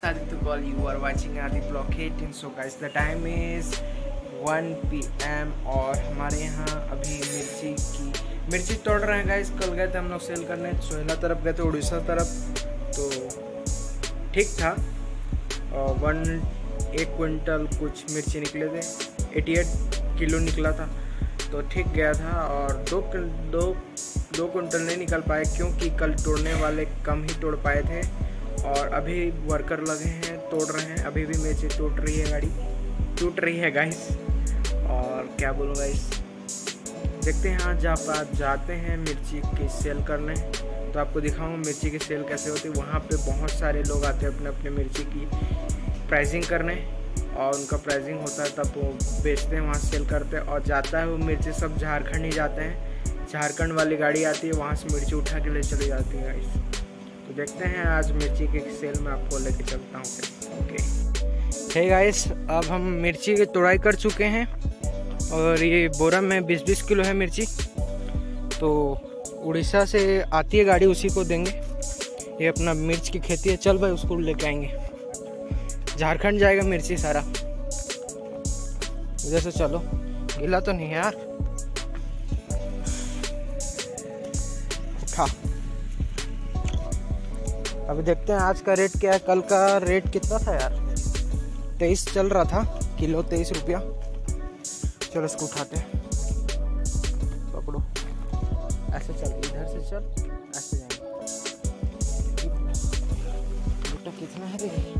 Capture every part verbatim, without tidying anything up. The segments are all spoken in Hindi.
Aditya Call. You are watching Adi Block eighteen. So guys, the time is one p m और हमारे यहाँ अभी मिर्ची की मिर्ची तोड़ रहे हैं गाइस। कल गए थे हम लोग सेल करने, सोहेला तरफ गए थे, उड़ीसा तरफ। तो ठीक था, वन एक क्विंटल कुछ मिर्ची निकले थे, अठासी किलो निकला था, तो ठीक गया था। और दो दो दो कुंटल नहीं निकल पाए क्योंकि कल तोड़ने वाले कम ही तोड़ पाए थे। और अभी वर्कर लगे हैं, तोड़ रहे हैं। अभी भी मिर्ची टूट रही है, गाड़ी टूट रही है गाइस। और क्या बोलूँ गाइस, देखते हैं आज आप आज जाते हैं मिर्ची की सेल करने, तो आपको दिखाऊंगा मिर्ची की सेल कैसे होती है। वहाँ पे बहुत सारे लोग आते हैं अपने अपने मिर्ची की प्राइसिंग करने, और उनका प्राइसिंग होता है तब वो बेचते हैं, वहाँ सेल करते हैं। और जाता है वो मिर्ची सब झारखंड ही जाते हैं, झारखंड वाली गाड़ी आती है, वहाँ से मिर्ची उठा के ले चली जाती है गाइस। तो देखते हैं आज मिर्ची की सेल में आपको लेके चलता हूँ। ओके हे गाइस, अब हम मिर्ची की तोड़ाई कर चुके हैं और ये बोरा में बीस बीस किलो है मिर्ची। तो उड़ीसा से आती है गाड़ी, उसी को देंगे। ये अपना मिर्च की खेती है, चल भाई उसको लेके आएंगे। झारखंड जाएगा मिर्ची सारा, इधर से चलो। गिला तो नहीं है यार, उठा। अभी देखते हैं आज का रेट क्या है। कल का रेट कितना था यार, तेईस चल रहा था किलो, तेईस रुपया। चलो इसको उठाते हैं, पकड़ो, ऐसे चल, इधर से चल, ऐसे जाएंगे। बेटा कितना है देखिए,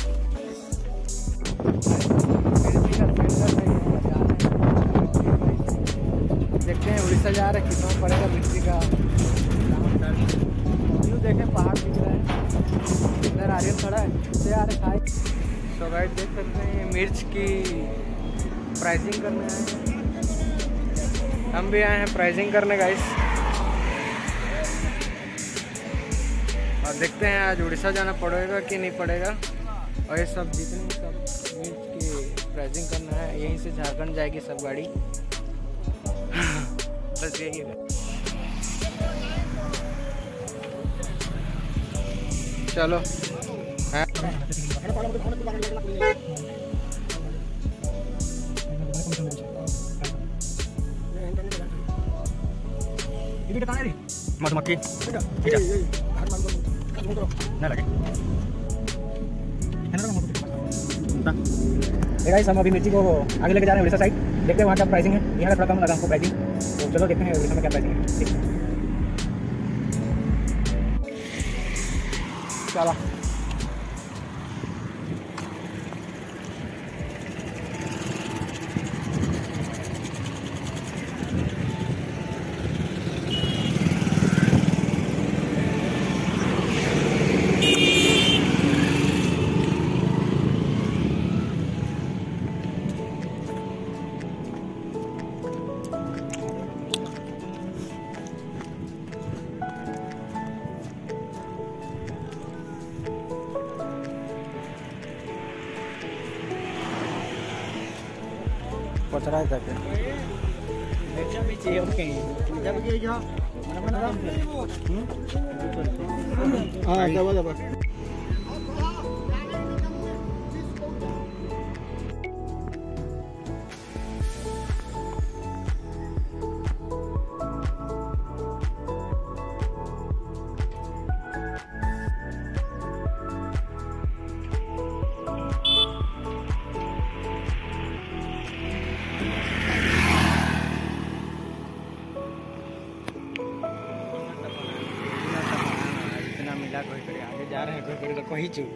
देखते हैं उड़ीसा जा रहे कितना पड़ेगा मिर्ची का। न्यू देखें, पहाड़ दिख रहा है, इधर आर्यन खड़ा है, उससे आ रहे खाए। तो गाइस देख सकते हैं ये मिर्च की प्राइसिंग करने आए हैं, हम भी आए हैं प्राइसिंग करने गाइस। और देखते हैं आज उड़ीसा जाना पड़ेगा कि नहीं पड़ेगा। और ये सब जितनी सब मिर्च की प्राइसिंग करना है, यहीं से झारखंड जाएगी सब गाड़ी। बस यही है, चलो है। मधुमक्खी ना लगे। गाइस हम अभी मिर्ची को आगे लेके जा रहे हैं उड़ीसा साइड। देखते हैं वहाँ क्या प्राइसिंग है। यहाँ थोड़ा कम लगा हमको प्राइसिंग, तो चलो देखते हैं उड़ीसा में क्या प्राइसिंग है। ठीक है चलो। पचरा है तक अच्छा भी चाहिए। ओके जब ये जो mana mana ah dapat dapat कोई करे आगे जा रहे हैं, कोई करे तो कोई चू।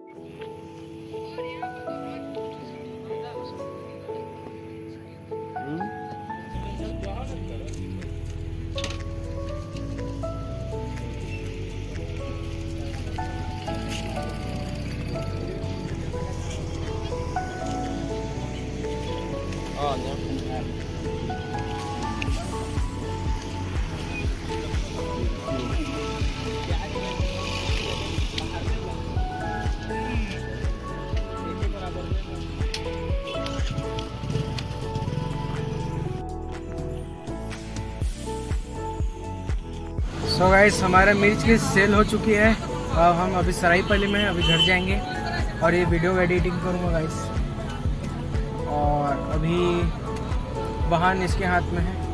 Oh, no. सो गाइस हमारा मिर्च की सेल हो चुकी है। अब हम अभी सराईपल्ली में अभी घर जाएंगे। और ये वीडियो एडिटिंग करूँगा गाइस। और अभी वाहन इसके हाथ में है।